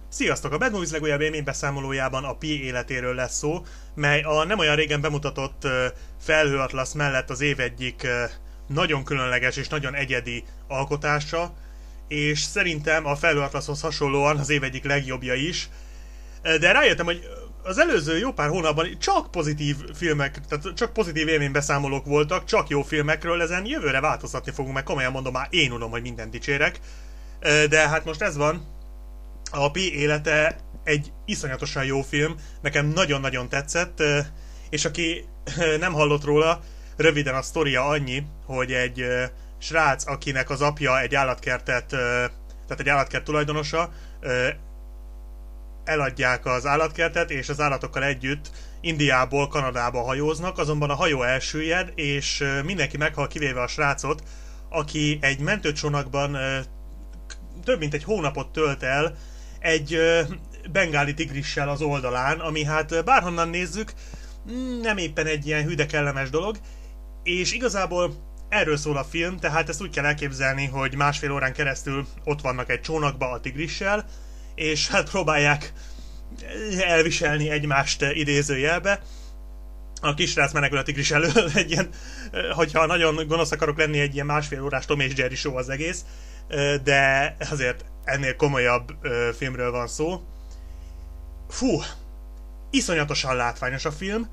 Sziasztok! A Bad Movies legújabb élménybeszámolójában a Pi életéről lesz szó, mely a nem olyan régen bemutatott Felhőatlasz mellett az év egyik nagyon különleges és nagyon egyedi alkotása, és szerintem a Felhőatlaszhoz hasonlóan az év egyik legjobbja is. De rájöttem, hogy az előző jó pár hónapban csak pozitív filmek, tehát csak pozitív élménybeszámolók voltak, csak jó filmekről, ezen jövőre változtatni fogunk, meg komolyan mondom, már én unom, hogy mindent dicsérek. De hát most ez van. A Pi élete egy iszonyatosan jó film, nekem nagyon-nagyon tetszett, és aki nem hallott róla, röviden a sztoria annyi, hogy egy srác, akinek az apja egy állatkertet, tehát egy állatkert tulajdonosa, eladják az állatkertet, és az állatokkal együtt Indiából Kanadába hajóznak, azonban a hajó elsüllyed, és mindenki meghal, kivéve a srácot, aki egy mentőcsónakban több mint egy hónapot tölt el egy bengáli tigrissel az oldalán, ami hát bárhonnan nézzük, nem éppen egy ilyen hű de kellemes dolog, és igazából erről szól a film, tehát ezt úgy kell elképzelni, hogy másfél órán keresztül ott vannak egy csónakba a tigrissel, és hát próbálják elviselni egymást idézőjelbe. A kisrác menekül a tigris elől, egy ilyen, hogyha nagyon gonosz akarok lenni, egy ilyen másfél órás Tom és Jerry show az egész, de azért ennél komolyabb filmről van szó. Fú, iszonyatosan látványos a film,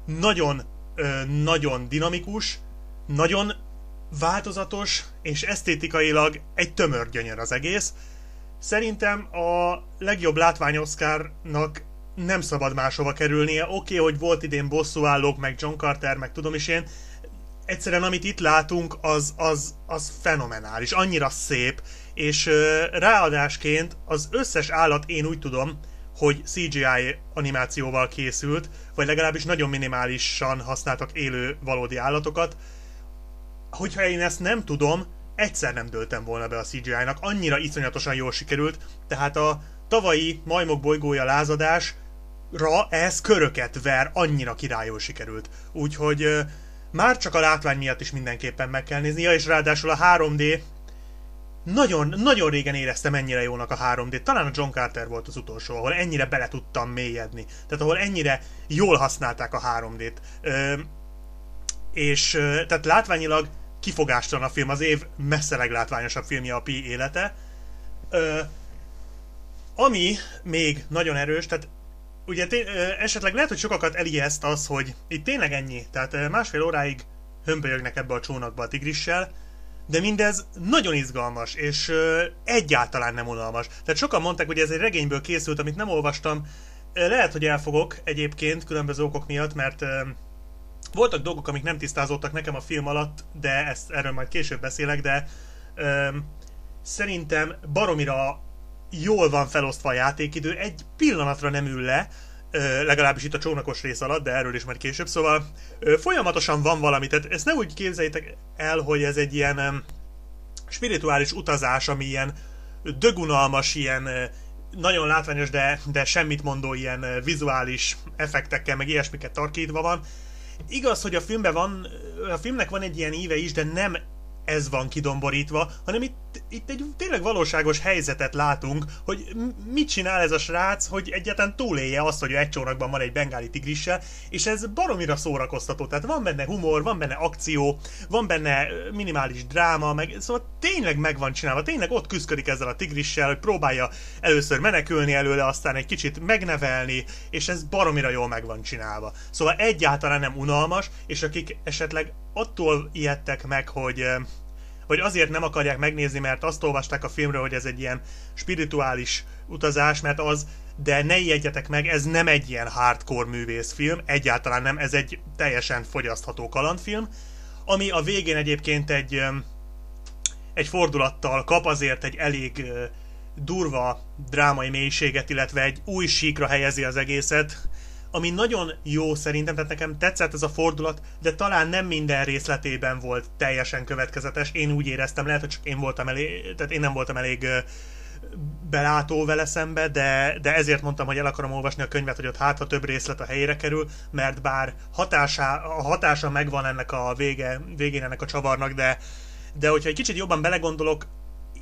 nagyon dinamikus, nagyon változatos, és esztétikailag egy tömör gyönyör az egész. Szerintem a legjobb látvány-Oscarnak nem szabad máshova kerülnie. Oké, hogy volt idén Bosszúállók, meg John Carter, meg tudom is én, egyszerűen amit itt látunk, az fenomenális, annyira szép, és ráadásként az összes állat, én úgy tudom, hogy CGI animációval készült, vagy legalábbis nagyon minimálisan használtak élő valódi állatokat. Hogyha én ezt nem tudom, egyszer nem dőltem volna be a CGI-nak, annyira iszonyatosan jól sikerült, tehát a tavalyi Majmok bolygója lázadásra ez köröket ver, annyira királyul sikerült. Úgyhogy már csak a látvány miatt is mindenképpen meg kell nézni, és ráadásul a 3D, nagyon régen éreztem ennyire jónak a 3D-t, talán a John Carter volt az utolsó, ahol ennyire bele tudtam mélyedni, tehát ahol ennyire jól használták a 3D-t. Tehát látványilag kifogástalan a film, az év messze leglátványosabb filmje a Pi élete. Ami még nagyon erős, tehát ugye esetleg lehet, hogy sokakat elijeszt az, hogy itt tényleg ennyi, tehát másfél óráig hömpölyögnek ebbe a csónakba a tigrissel, de mindez nagyon izgalmas, és egyáltalán nem unalmas. Tehát sokan mondták, hogy ez egy regényből készült, amit nem olvastam. Lehet, hogy elfogok egyébként különböző okok miatt, mert voltak dolgok, amik nem tisztázódtak nekem a film alatt, de erről majd később beszélek, de szerintem baromira jól van felosztva a játékidő, egy pillanatra nem ül le, legalábbis itt a csónakos rész alatt, de erről is majd később, szóval folyamatosan van valami, tehát ezt nem úgy képzeljétek el, hogy ez egy ilyen spirituális utazás, ami ilyen dögunalmas, ilyen nagyon látványos, de semmit mondó ilyen vizuális effektekkel, meg ilyesmiket tarkítva van. Igaz, hogy a filmnek van egy ilyen íve is, de nem ez van kidomborítva, hanem itt egy tényleg valóságos helyzetet látunk, hogy mit csinál ez a srác, hogy egyáltalán túlélje azt, hogy egy csónakban van egy bengáli tigrissel, és ez baromira szórakoztató, tehát van benne humor, van benne akció, van benne minimális dráma, meg szóval tényleg meg van csinálva, tényleg ott küszködik ezzel a tigrissel, hogy próbálja először menekülni előle, aztán egy kicsit megnevelni, és ez baromira jól meg van csinálva. Szóval egyáltalán nem unalmas, és akik esetleg attól ijedtek meg, hogy azért nem akarják megnézni, mert azt olvasták a filmről, hogy ez egy ilyen spirituális utazás, mert az, de ne ijedjetek meg, ez nem egy ilyen hardcore művészfilm, egyáltalán nem, ez egy teljesen fogyasztható kalandfilm, ami a végén egyébként egy fordulattal kap, azért egy elég durva drámai mélységet, illetve egy új síkra helyezi az egészet, ami nagyon jó szerintem, tehát nekem tetszett ez a fordulat, de talán nem minden részletében volt teljesen következetes. Én úgy éreztem, lehet, hogy csak én nem voltam elég belátó vele szembe, de ezért mondtam, hogy el akarom olvasni a könyvet, hogy ott ha több részlet a helyére kerül, mert bár a hatása megvan ennek a végén ennek a csavarnak, de hogyha egy kicsit jobban belegondolok,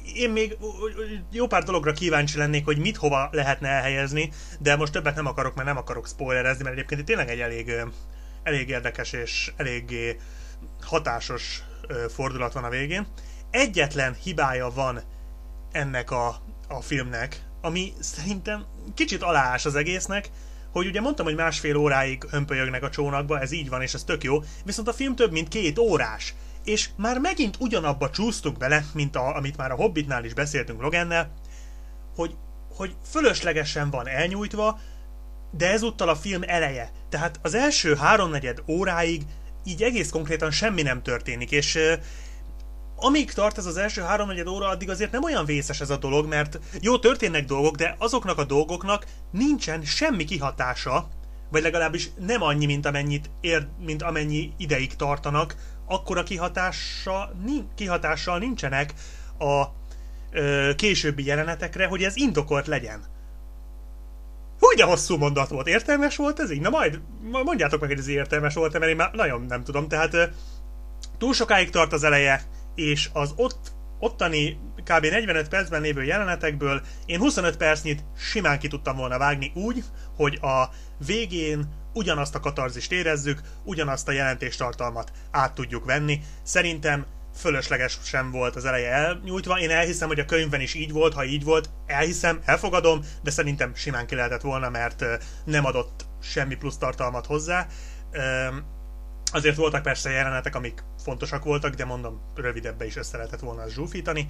én még jó pár dologra kíváncsi lennék, hogy mit hova lehetne elhelyezni, de most többet nem akarok, mert nem akarok spoilerezni, mert egyébként itt tényleg egy elég érdekes és eléggé hatásos fordulat van a végén. Egyetlen hibája van ennek a filmnek, ami szerintem kicsit aláás az egésznek, hogy ugye mondtam, hogy 1,5 óráig hömpölyögnek a csónakba, ez így van, és ez tök jó, viszont a film több mint 2 órás, és már megint ugyanabba csúsztunk bele, mint amit már a Hobbitnál is beszéltünk Logannel, hogy fölöslegesen van elnyújtva, de ezúttal a film eleje. Tehát az első 3/4 óráig így egész konkrétan semmi nem történik, és amíg tart ez az első 3/4 óra, addig azért nem olyan vészes ez a dolog, mert jó, történnek dolgok, de azoknak a dolgoknak nincsen semmi kihatása, vagy legalábbis nem annyi, mint amennyi ideig tartanak, akkora kihatással nincsenek a későbbi jelenetekre, hogy ez indokolt legyen. Hú, de hosszú mondat volt. Értelmes volt ez így? Na majd mondjátok meg, hogy ez értelmes volt, mert én már nagyon nem tudom. Tehát túl sokáig tart az eleje, és az ottani kb. 45 percben lévő jelenetekből én 25 percnyit simán ki tudtam volna vágni úgy, hogy a végén ugyanazt a katarzist érezzük, ugyanazt a jelentéstartalmat át tudjuk venni. Szerintem fölösleges sem volt az eleje elnyújtva. Én elhiszem, hogy a könyvben is így volt, ha így volt, elhiszem, elfogadom, de szerintem simán ki lehetett volna, mert nem adott semmi plusz tartalmat hozzá. Azért voltak persze jelenetek, amik fontosak voltak, de mondom, rövidebbre is össze lehetett volna zsúfítani.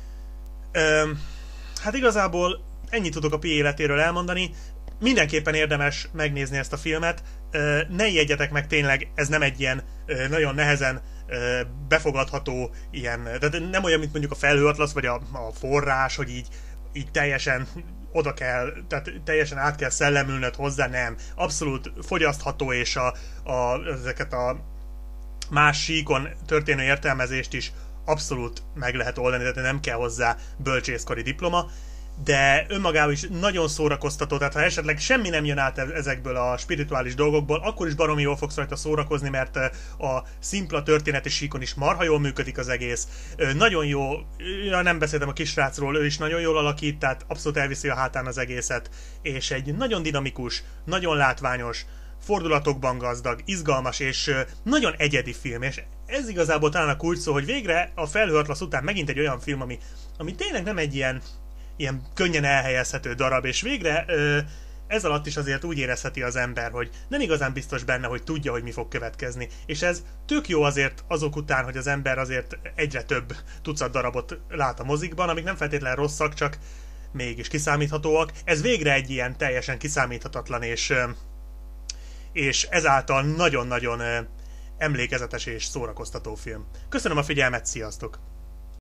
Hát igazából ennyit tudok a Pi életéről elmondani. Mindenképpen érdemes megnézni ezt a filmet. Ne ijedjetek meg, tényleg ez nem egy ilyen nagyon nehezen befogadható ilyen, de nem olyan, mint mondjuk a Felhőatlasz vagy a Forrás, hogy így teljesen oda kell, tehát teljesen át kell szellemülnöd hozzá, nem. Abszolút fogyasztható, és ezeket a más síkon történő értelmezést is abszolút meg lehet oldani, tehát nem kell hozzá bölcsészkari diploma, de önmagában is nagyon szórakoztató, tehát ha esetleg semmi nem jön át ezekből a spirituális dolgokból, akkor is baromi jól fogsz rajta szórakozni, mert a szimpla történeti síkon is marha jól működik az egész. Nagyon jó, nem beszéltem a kisrácról, ő is nagyon jól alakít, tehát abszolút elviszi a hátán az egészet, és egy nagyon dinamikus, nagyon látványos, fordulatokban gazdag, izgalmas és nagyon egyedi film, és ez igazából talán a kulcs szó, hogy végre a Felhőatlasz után megint egy olyan film, ami tényleg nem egy ilyen könnyen elhelyezhető darab, és végre ez alatt is azért úgy érezheti az ember, hogy nem igazán biztos benne, hogy tudja, hogy mi fog következni. És ez tök jó azért azok után, hogy az ember azért egyre több tucat darabot lát a mozikban, amik nem feltétlenül rosszak, csak mégis kiszámíthatóak. Ez végre egy ilyen teljesen kiszámíthatatlan, és ezáltal nagyon-nagyon emlékezetes és szórakoztató film. Köszönöm a figyelmet, sziasztok!